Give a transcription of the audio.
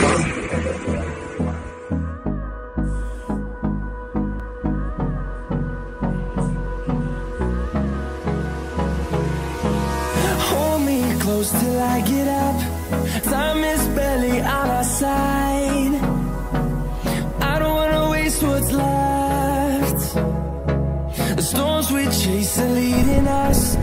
Till I get up, time is barely on our side. I don't wanna waste what's left. The storms we chase are leading us,